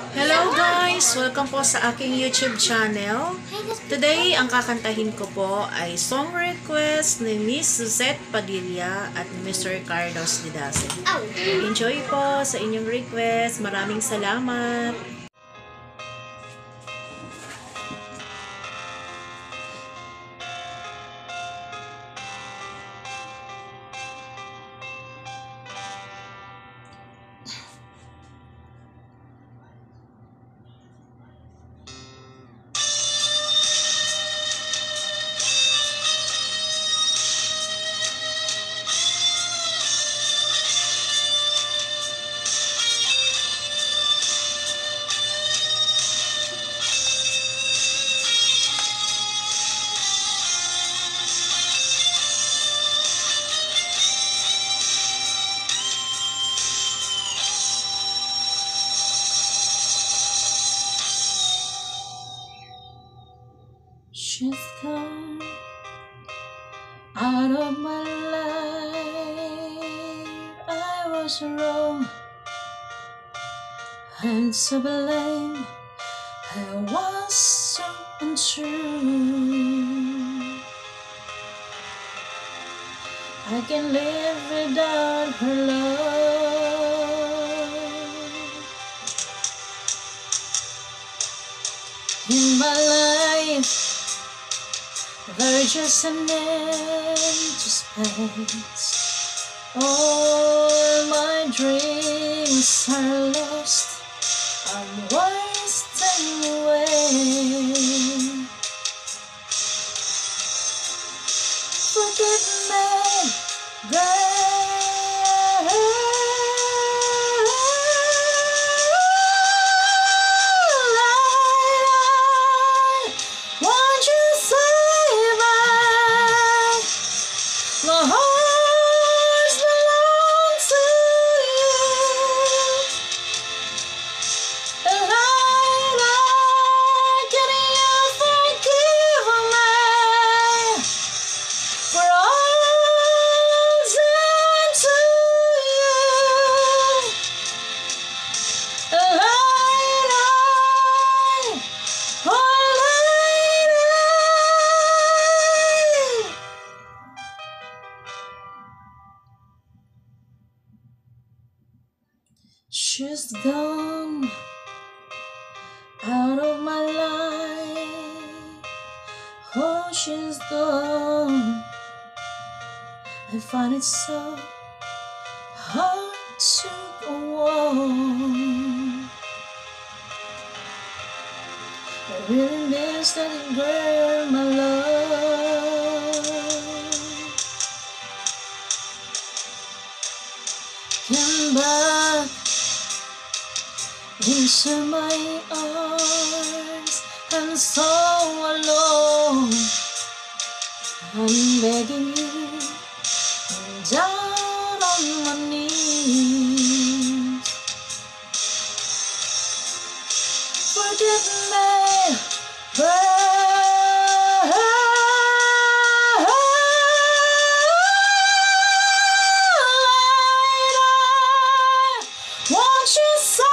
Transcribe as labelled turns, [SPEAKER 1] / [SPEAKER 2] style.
[SPEAKER 1] Hello guys! Welcome po sa aking YouTube channel. Today, ang kakantahin ko po ay song request ni Miss Suzette Padilla at Mr. Carlos Didase. Enjoy po sa inyong request. Maraming salamat! She's gone out of my life. I was wrong and to blame. I was so untrue. I can't live without her love in my life. There's just an empty space. All my dreams are lost. I'm wasting away. Forgive me, my heart belongs to you, and can you forgive me for all I've done to you, and she's gone out of my life. Oh, she's gone. I find it so hard to go on. I really miss that girl, my love. Come back into my arms. I'm so alone. I'm begging you, I'm down on my knees. Forgive me, won't you say